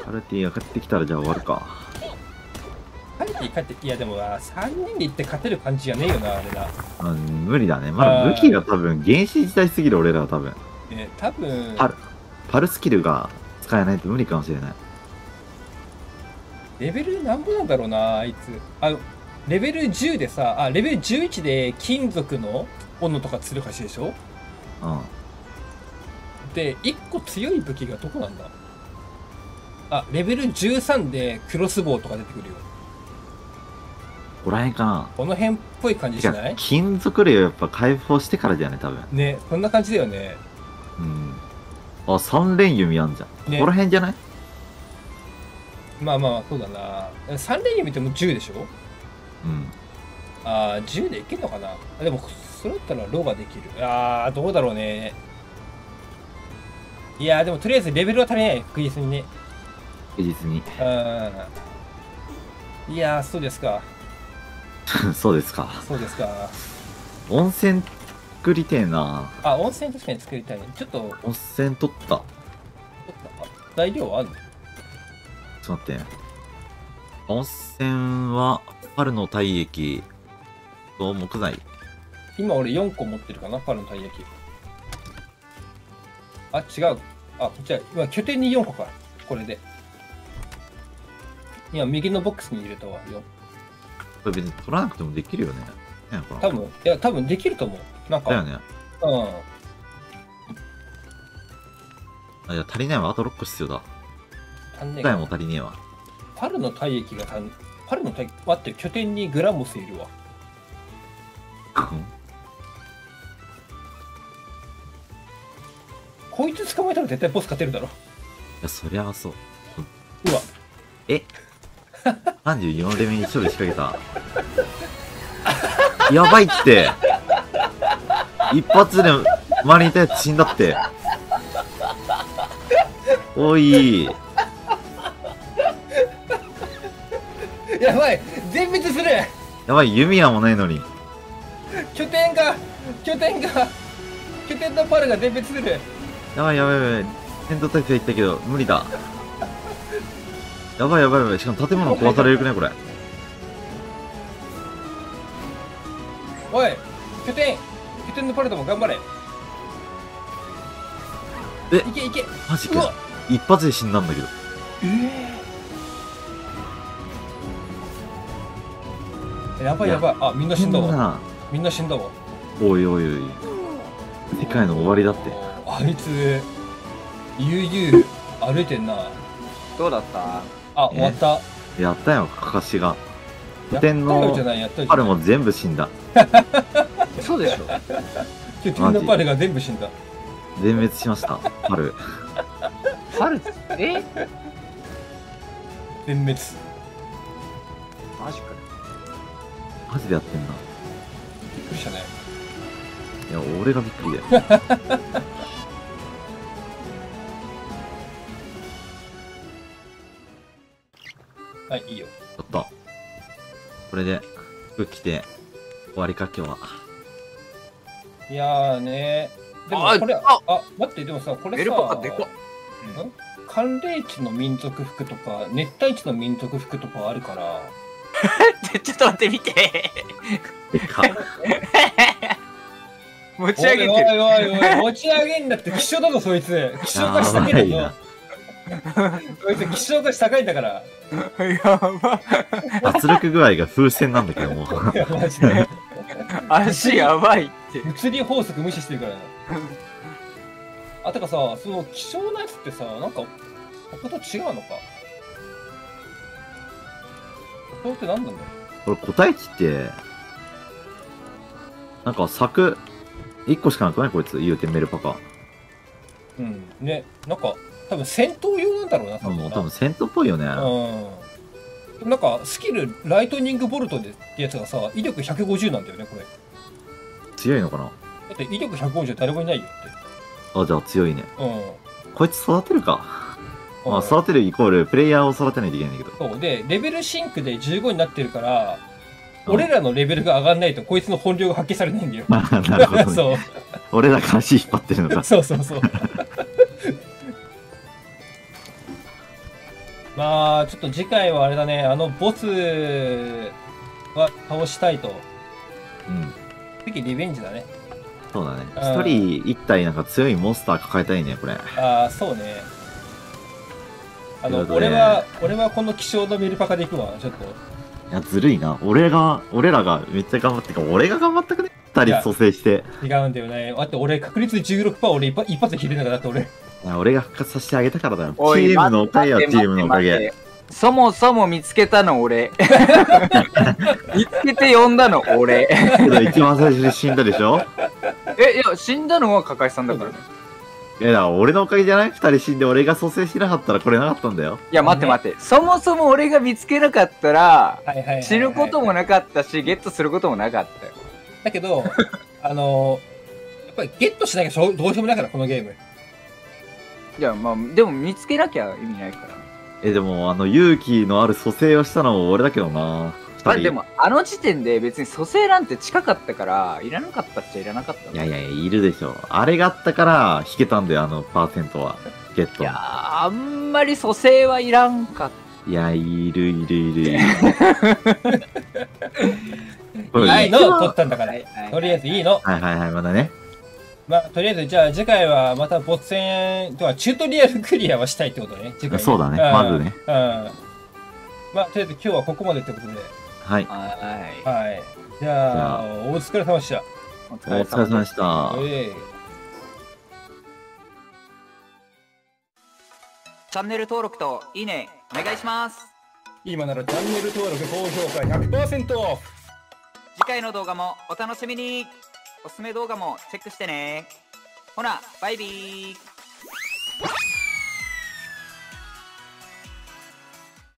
カルティが帰ってきたらじゃあ終わるか。 カルティ帰って、いやでもな、3人で行って勝てる感じじゃねえよな、あれな。 うん、無理だね。まだ武器が多分、原始時代すぎる俺らは多分。 多分、 パルスキルが使えないと無理かもしれない。 レベル何ぼなんだろうな、あいつ。レベル10でさ、レベル11で金属の斧とか釣るかしでしょ。 うん。 で、1個強い武器がどこなんだ。レベル13でクロスボウとか出てくるよ。 ここら辺かな。 この辺っぽい感じしない？ 金属類をやっぱ解放してからだよね、多分。 ね、こんな感じだよね。 うん。三連弓あんじゃん。 ね、 ここら辺じゃない？ まあまあ、そうだな。3連弓ってもう10でしょ？ うん。 10でいけんのかな。でも、それだったらロができる。どうだろうね。いやー、でもとりあえずレベルは足りない。確実にね。 確実に。 いやー、そうですか。 そうですか。 そうですか。 温泉作りてえな。 温泉確かに作りたいね。ちょっと。 温泉取った。 材料はあるの？ ちょっと待って。温泉は、春の体液と木材。 今俺4個持ってるかな、春のたい焼き。違う。こっちは、今拠点に4個か。これで。今右のボックスに入れたわ、4。 これ別に取らなくてもできるよね。 多分できると思う。なんか。 だよね。 うん。 いや、足りないわ。あと6個必要だ。 足んねえ機械も足りねえわ。 春の体液が春の体液、待って、拠点にグラモスいるわ。こいつ捕まえたら絶対ボス勝てるだろ。 いや、そりゃあそう。 うわ。 34レベルに処理仕掛けた。やばいって。一発で周りにいたやつ死んだって。おい。 やばい、全滅する。 やばい、弓矢もないのに。 拠点のパルが全滅する。 やばい。戦闘態勢いったけど、無理だ。やばい。しかも建物壊されるくね、これ。 おい、拠点のパルトも頑張れ。いけ。 マジか。一発で死んだんだけど。 やばい。みんな死んだわ。おい。 世界の終わりだって。 あいつ、悠々歩いてんな。 どうだった？ 終わった。 やったよ、かかしが。拠点のパルも全部死んだ。 そうでしょ。 拠点のパルが全部死んだ。 全滅しました、パル。 全滅。マジかよ。 マジでやってんな。 びっくりしたね。 いや、俺がびっくりだよ。 はい、いいよ。 ちょっと。これで、服着て、終わりか、今日は。 いやーねー。でもこれ、待って、でもさ、これさ、寒冷地の民族服とか、熱帯地の民族服とかあるから。 ちょっと待って、見て。持ち上げてる。 おい、持ち上げんだって、希少だぞ、そいつ。希少化したけどぞ。そいつ、希少化し高いんだから。 やば。 圧力具合が風船なんだけども。 いや、マジで。 足やばいって。 物理法則無視してるからな。てかさ、その希少なやつってさ、なんか、他と違うのか。これって何なんだろう。 これ、個体値って、なんか柵、1個しかなくないこいつ、言うてメルパカ。 うんね、なんか多分戦闘用なんだろうな。 もう多分戦闘っぽいよね。 なんかスキルライトニングボルトでってやつがさ、威力150なんだよね、これ。 強いのかな。 だって威力150誰もいないよって。 じゃあ強いね。こいつ育てるか。育てるイコールプレイヤーを育てないといけないんだけど。 そうで、レベルシンクで15になってるから、俺らのレベルが上がんないとこいつの本領が発揮されないんだよ。 なるほど、ね。 そう。 俺らが足引っ張ってるのか。 そう。 まあ、ちょっと次回はあれだね、ボスは倒したいと。 うん。 次リベンジだね。 そうだね。 うん一人一体なんか強いモンスター抱えたいね、これ。 ああ、そうね。 ということで俺はこの気象のミルパカで行くわ、ちょっと。 いや、ずるいな。俺らがめっちゃ頑張ってか、俺が頑張ったくね。二人蘇生して。 違うんだよね。だって俺確率 16%俺一発で切れるんだから、だって俺。 いや、俺が復活させてあげたからだよ。チおいームのおかげよ、チ待ってームのおかげ。 待ってそもそも見つけたの俺。見つけて呼んだの俺。 けど一番最初に死んだでしょ。 いや、死んだのはカカイさんだからね。 いや、だから俺のおかげじゃない？二人死んで俺が蘇生しなかったらこれなかったんだよ。 いや、待って待って。そもそも俺が見つけなかったら、 はいはいはいはい死ぬこともなかったし、ゲットすることもなかったよ。 だけど、やっぱりゲットしなきゃどうしようもないから、このゲーム。 いや、まあ、でも見つけなきゃ意味ないから。 でも勇気のある蘇生をしたのも俺だけどな。 まあでも、あの時点で別に蘇生なんて近かったから、いらなかったっちゃいらなかったの。 いやいやいや、いるでしょ。あれがあったから引けたんだよ、パーセントは。ゲット。 いやー、あんまり蘇生はいらんかっいや、いる。これいいの一番取ったんだから。とりあえずいいの。 はいはいはい、まだね。 まあ、とりあえず、じゃあ次回はまた没戦とはチュートリアルクリアはしたいってことね。次回そうだね、 んまずね。 まあ、とりあえず今日はここまでってことで。 はい。 た。ははい。じゃあ、お疲れ様でした。 い。おお疲れ様でした。 チャンネル登録といいね、お願いします。 今ならチャンネル登録、高評価 100% オフ。 次回の動画もお楽しみに。おすすめ動画もチェックしてね。ほな、バイビー。